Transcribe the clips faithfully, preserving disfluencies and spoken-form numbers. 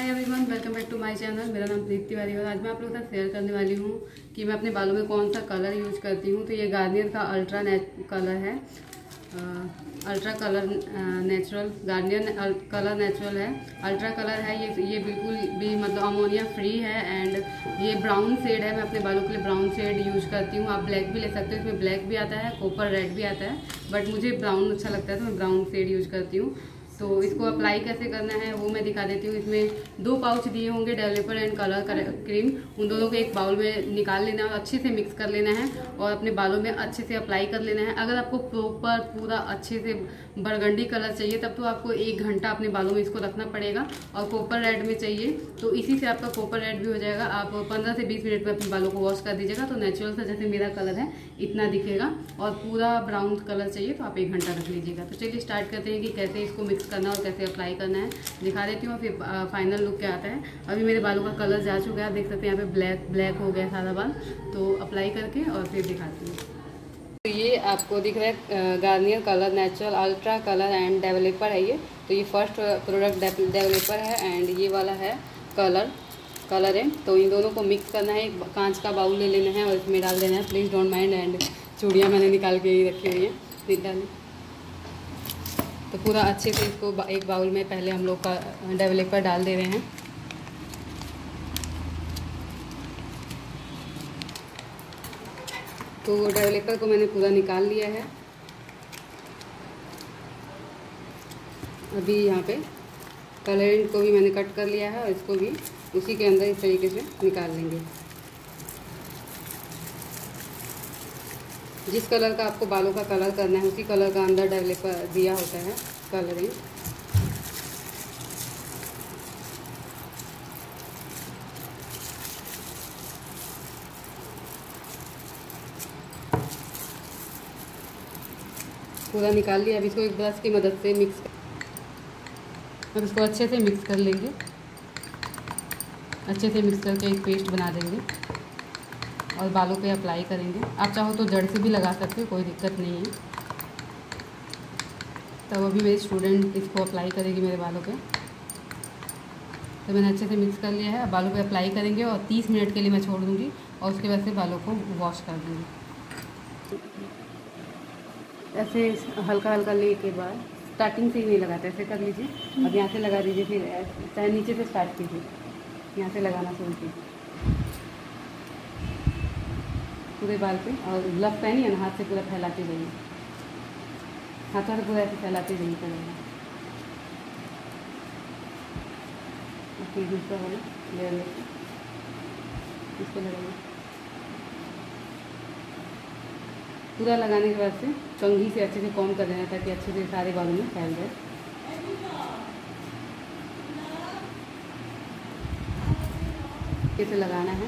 Hi everyone, welcome back to my channel. मेरा नाम प्रीति तिवारी है और आज मैं आप लोगों के साथ शेयर करने वाली हूँ कि मैं अपने बालों में कौन सा कलर यूज करती हूँ। तो ये गार्नियर का अल्ट्रा कलर है, ultra colour natural, Garnier colour natural है, अल्ट्रा कलर है। ये ये बिल्कुल भी मतलब अमोनिया फ्री है एंड ये ब्राउन शेड है। मैं अपने बालों के लिए ब्राउन शेड यूज करती हूँ। आप ब्लैक भी ले सकते हो, इसमें ब्लैक भी आता है, कॉपर रेड भी आता है, बट मुझे ब्राउन अच्छा लगता है तो मैं ब्राउन शेड यूज करती हूँ। तो इसको अप्लाई कैसे करना है वो मैं दिखा देती हूँ। इसमें दो पाउच दिए होंगे डेवलपर एंड कलर क्रीम, उन दोनों को एक बाउल में निकाल लेना है और अच्छे से मिक्स कर लेना है और अपने बालों में अच्छे से अप्लाई कर लेना है। अगर आपको प्रॉपर पूरा अच्छे से बरगंडी कलर चाहिए तब तो आपको एक घंटा अपने बालों में इसको रखना पड़ेगा, और कॉपर रेड में चाहिए तो इसी से आपका कॉपर रेड भी हो जाएगा। आप पंद्रह से बीस मिनट में अपने बालों को वॉश कर दीजिएगा तो नेचुरल सा जैसे मेरा कलर है इतना दिखेगा, और पूरा ब्राउन कलर चाहिए तो आप एक घंटा रख लीजिएगा। तो चलिए स्टार्ट करते हैं कि कैसे इसको मिक्स करना और कैसे अप्लाई करना है, दिखा देती हूँ। फिर फाइनल लुक क्या आता है। अभी मेरे बालों का कलर जा चुका है, आप देख सकते हैं यहाँ पे ब्लैक ब्लैक हो गया सारा बाल। तो अप्लाई करके और फिर दिखाती हूँ। तो ये आपको दिख रहा है Garnier colour natural ultra colour and developer है ये। तो ये फर्स्ट प्रोडक्ट डेवलपर है एंड ये वाला है कलर कलर है। तो इन दोनों को मिक्स करना है। एक कांच का बाउल ले लेना है और इसमें डाल देना है। प्लीज़ डोंट माइंड, एंड चूड़ियाँ मैंने निकाल के ही रखी हुई हैं, फिर डालें। तो पूरा अच्छे से इसको एक बाउल में पहले हम लोग का डेवलपर डाल दे रहे हैं। तो डेवलपर को मैंने पूरा निकाल लिया है। अभी यहाँ पे कलरिंग को भी मैंने कट कर लिया है और इसको भी उसी के अंदर इस तरीके से निकाल लेंगे। जिस कलर का आपको बालों का कलर करना है उसी कलर का अंदर डेवलपर दिया होता है कलरिंग। पूरा निकाल लिया। अब इसको एक ब्रश की मदद से मिक्स अब इसको अच्छे से मिक्स कर लेंगे। अच्छे से मिक्स करके एक पेस्ट बना देंगे और बालों पे अप्लाई करेंगे। आप चाहो तो जड़ से भी लगा सकते हो, कोई दिक्कत नहीं है। तब अभी मेरी स्टूडेंट इसको अप्लाई करेगी मेरे बालों पे। तो मैंने अच्छे से मिक्स कर लिया है। अब बालों पे अप्लाई करेंगे और तीस मिनट के लिए मैं छोड़ दूँगी और उसके बाद से बालों को वॉश कर दूँगी। ऐसे हल्का हल्का ले के बाद स्टार्टिंग से ही नहीं लगाते, ऐसे कर लीजिए। अब यहाँ से लगा दीजिए, फिर चाहे नीचे से स्टार्ट कीजिए, यहाँ से लगाना शुरू कीजिए पूरे बाल पे। और ग्लव पहनिए ना, हाथ से पूरा फैलाते जाइए, हाथों से पूरा ऐसे फैलाते जाइए पड़ेगा। फिर दूसरा वाला लेयर लेके इसको लगाइए। पूरा लगाने के बाद से कंघी से अच्छे से कॉम्ब कर देना ताकि अच्छे से सारे बालों में फैल जाए। कैसे लगाना है,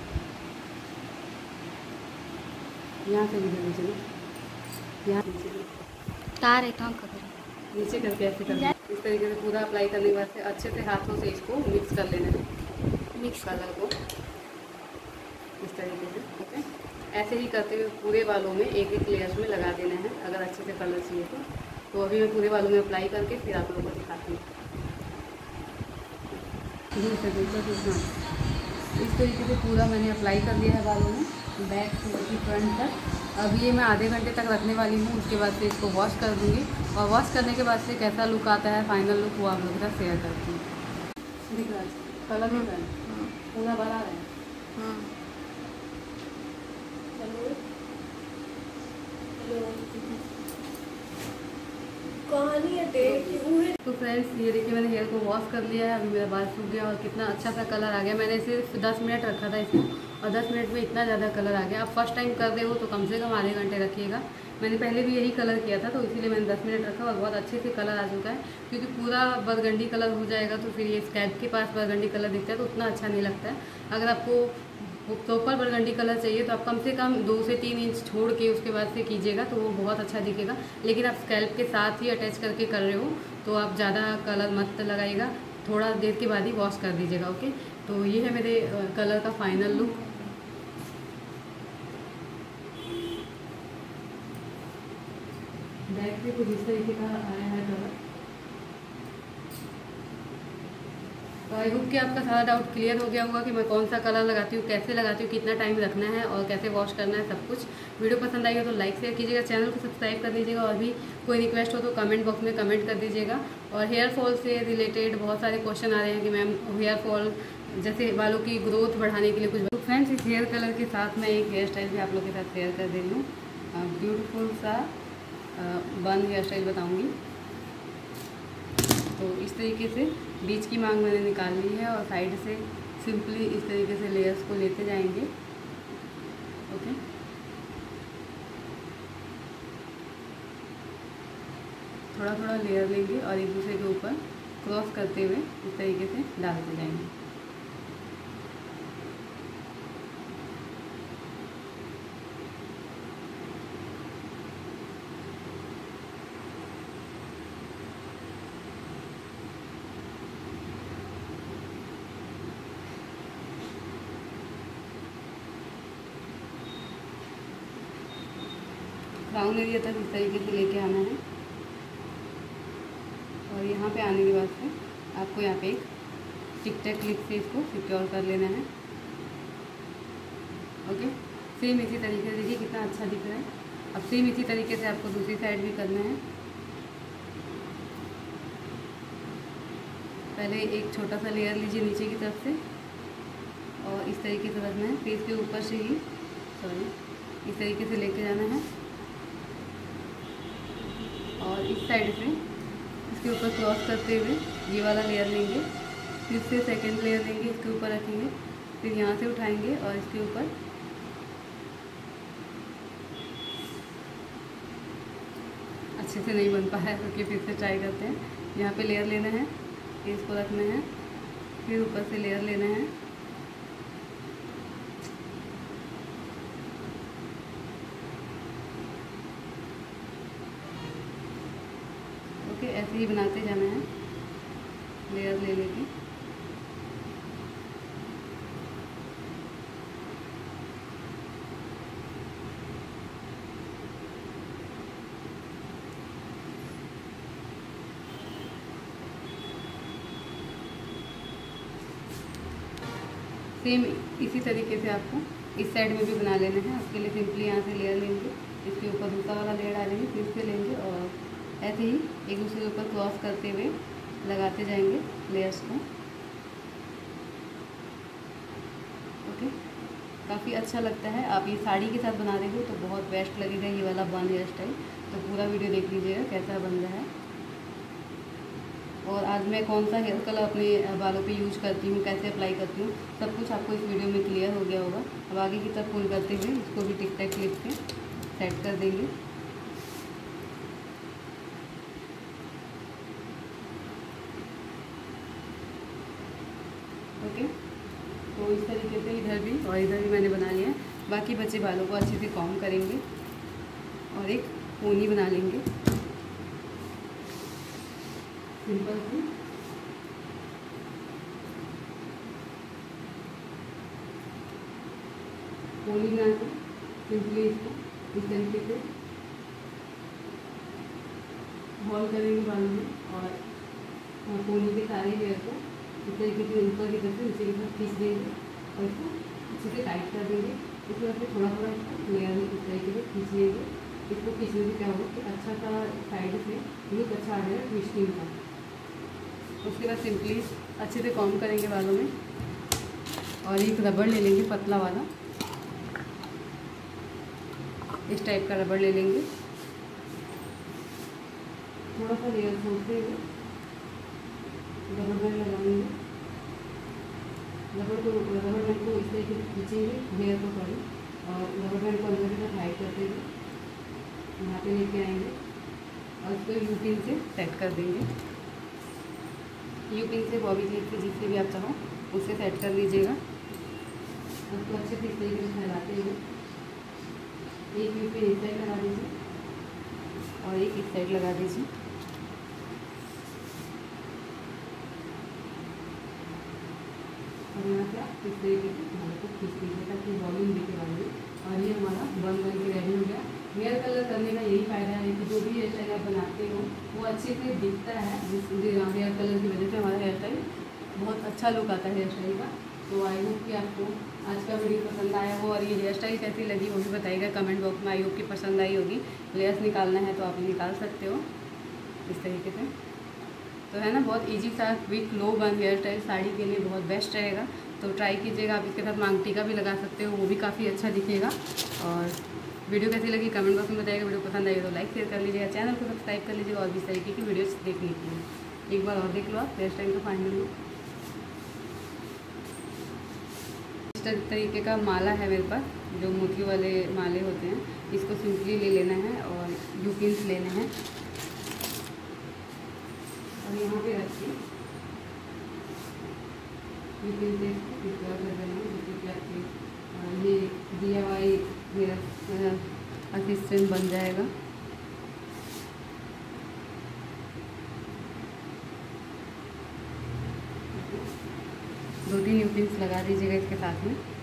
यहाँ से भी दे दीजिए ना, यहाँ तार है तो नीचे करके ऐसे कर इस तरीके से पूरा अप्लाई करने के बाद से अच्छे से हाथों से इसको मिक्स कर लेना है, मिक्स कलर को इस तरीके से। ओके, ऐसे ही करते हुए पूरे बालों में एक एक लेयर्स में लगा देना है अगर अच्छे से कलर चाहिए तो। तो अभी मैं पूरे बालों में अप्लाई करके फिर आप लोगों को दिखाती हूँ। दूर से दूर से हाँ, इस तरीके से पूरा मैंने अप्लाई कर दिया है बालों में, बैक से फ्रंट तक। अब ये मैं आधे घंटे तक रखने वाली हूँ। उसके बाद से इसको वॉश कर दूँगी और वॉश करने के बाद से कैसा लुक आता है, फाइनल लुक, वो आप लोगों के साथ शेयर करती हूँ। दिख रहा है कलर दिख रहा है, पूरा बना रहा है। तो फ्रेंड्स, ये देखिए मैंने हेयर को वॉश कर लिया है। अभी मेरा बाल सूख गया और कितना अच्छा सा कलर आ गया। मैंने सिर्फ दस मिनट रखा था इसको और दस मिनट में इतना ज़्यादा कलर आ गया। आप फर्स्ट टाइम कर रहे हो तो कम से कम आधे घंटे रखिएगा। मैंने पहले भी यही कलर किया था तो इसीलिए मैंने दस मिनट रखा और बहुत अच्छे से कलर आ चुका है। क्योंकि पूरा बरगंडी कलर हो जाएगा तो फिर ये स्कैल्प के पास बरगंडी कलर दिखता है तो उतना अच्छा नहीं लगता है। अगर आपको प्रॉपर बरगंडी कलर चाहिए तो आप कम से कम दो से तीन इंच छोड़ के उसके बाद से कीजिएगा तो वो बहुत अच्छा दिखेगा। लेकिन आप स्कैल्प के साथ ही अटैच करके कर रहे हो तो आप ज़्यादा कलर मत लगाइएगा, थोड़ा देर के बाद ही वॉश कर दीजिएगा। ओके, तो ये है मेरे कलर का फाइनल लुक। बैक पे कुछ इस तरीके का आया है कलर। तो आई होप कि आपका सारा डाउट क्लियर हो गया होगा कि मैं कौन सा कलर लगाती हूँ, कैसे लगाती हूँ, कितना टाइम रखना है और कैसे वॉश करना है, सब कुछ। वीडियो पसंद आई हो तो लाइक शेयर कीजिएगा, चैनल को सब्सक्राइब कर दीजिएगा और भी कोई रिक्वेस्ट हो तो कमेंट बॉक्स में कमेंट कर दीजिएगा। और हेयर फॉल से रिलेटेड बहुत सारे क्वेश्चन आ रहे हैं कि मैम हेयर फॉल जैसे बालों की ग्रोथ बढ़ाने के लिए कुछ। तो फ्रेंड्स, इस हेयर कलर के साथ मैं एक हेयर स्टाइल भी आप लोगों के साथ शेयर कर दे रही हूँ। ब्यूटीफुल सा बन हेयर स्टाइल बताऊँगी। तो इस तरीके से बीच की मांग मैंने निकाल ली है और साइड से सिंपली इस तरीके से लेयर्स को लेते जाएंगे। ओके, थोड़ा थोड़ा लेयर लेंगे और एक दूसरे के ऊपर क्रॉस करते हुए इस तरीके से डालते जाएंगे। क्राउन एरिया तक इस तरीके से लेके आना है और यहाँ पे आने के बाद से आपको यहाँ पे एक टिक टैक क्लिप से इसको सिक्योर कर लेना है। ओके, सेम इसी तरीके से, देखिए कितना अच्छा दिख रहा है। अब सेम इसी तरीके से आपको दूसरी साइड भी करना है। पहले एक छोटा सा लेयर लीजिए नीचे की तरफ से और इस तरीके से रखना है, फेस के ऊपर से ही, सॉरी, इस तरीके से लेके जाना है और इस साइड से इसके ऊपर क्रॉस करते हुए ये वाला लेयर लेंगे, फिर से सेकंड लेयर लेंगे, इसके ऊपर रखेंगे, फिर यहाँ से उठाएंगे और इसके ऊपर अच्छे से नहीं बन पाया है क्योंकि फिर से ट्राई करते हैं। यहाँ पे लेयर लेना है, फिर इसको रखना है, फिर ऊपर से लेयर लेना है, ओके, ऐसे ही बनाते जाना है लेयर ले लेके। सेम इसी तरीके से आपको इस साइड में भी बना लेना है। उसके लिए सिंपली यहाँ से लेयर लेंगे, इसके ऊपर दूसरा वाला लेयर डालेंगे, फिर से लेंगे और ऐसे ही एक दूसरे के ऊपर क्रॉस करते हुए लगाते जाएंगे लेयर्स को। ओके, काफ़ी अच्छा लगता है। आप ये साड़ी के साथ बना रहे हो तो बहुत बेस्ट लगेगा ये वाला बन हेयर स्टाइल। तो पूरा वीडियो देख लीजिएगा कैसा बन रहा है। और आज मैं कौन सा हेयर कलर अपने बालों पे यूज करती हूँ, कैसे अप्लाई करती हूँ, सब कुछ आपको इस वीडियो में क्लियर हो गया होगा। अब आगे की तरफ पुल करते हुए इसको भी टिक टैक क्लिप से सेट कर देंगे। ओके, तो इस तरीके से इधर भी और इधर भी मैंने बना लिया है। बाकी बचे बालों को अच्छे से कॉम्ब करेंगे और एक पोनी बना लेंगे सिंपल सी। पोनी बना के सिंपली इसको इस तरीके से हॉल करेंगे बालों में और पोनी के सारे हेयर को इस तरीके से ऊपर की तरफ से नीचे की तरफ खींच देंगे और इसको अच्छे से टाइट कर देंगे। इस तरह से थोड़ा थोड़ा लेयर इस तरीके से खींच लेंगे। इसको खींचने से क्या होगा कि अच्छा सा साइड से लुक अच्छा आ जाएगा ट्विस्टिंग का। उसके बाद सिंपली अच्छे से कॉम्ब करेंगे बालों में और एक रबड़ ले लेंगे पतला वाला, इस टाइप का रबड़ ले लेंगे। थोड़ा सा लेयर छोड़ते हुए रबड़ बैंड लगाएंगे। रबड़ को रबड़ बैंड को इस तरीके से खींचेंगे हेयर को सॉरी और रबड़ बैंड को अंदर की तरफ हाइड करते हुए यहाँ पे लेके आएंगे और इसको यू पिन से सेट कर देंगे। यू पिन से बॉबी क्लिप से जिससे भी आप चाहो उससे सेट कर लीजिएगा। उसको अच्छे से इस तरीके से फैलाते हुए एक यू पिन इस साइड लगा दीजिए और एक इस साइड लगा दीजिए। और यहाँ से आप इस तरीके से बालों को खींच दीजिए ताकि वॉल्यूम दिखे बालों में। और ये हमारा बन बन के रेडी हो गया। हेयर कलर करने का यही फ़ायदा है कि जो भी हेयर स्टाइल आप बनाते हो वो अच्छे से दिखता है, जिस हेयर कलर की वजह से हमारा हेयर स्टाइल बहुत अच्छा लुक आता है हेयर स्टाइल का। तो आई होप कि आपको आज का वीडियो पसंद आया हो, और ये हेयर स्टाइल कैसी लगी वो भी बताइएगा कमेंट बॉक्स में। आई होप कि पसंद आई होगी। लेयर्स निकालना है तो आप निकाल सकते हो इस तरीके से। तो है ना, बहुत इजी सा क्विक लो बन हेयर स्टाइल साड़ी के लिए बहुत बेस्ट रहेगा। तो ट्राई कीजिएगा। आप इसके साथ मांग टीका भी लगा सकते हो, वो भी काफ़ी अच्छा दिखेगा। और वीडियो कैसी लगी कमेंट बॉक्स में बताइएगा। वीडियो पसंद आई तो लाइक शेयर कर लीजिएगा, चैनल को सब्सक्राइब कर लीजिएगा और भी इस तरीके की वीडियोस देखने के लिए। एक बार और देख लो आप हेयर स्टाइल का फाइनल लुक। इस तरीके का माला है मेरे पास, जो मोती वाले माले होते हैं। इसको सिंपली ले लेना है और यू पिन्स लेने हैं और यहाँ पे रखिए यू पिन से कर देना है, जिससे कि आपके ये D I Y hair assistant बन जाएगा। दो तीन यू पिन्स लगा दीजिएगा इसके साथ में।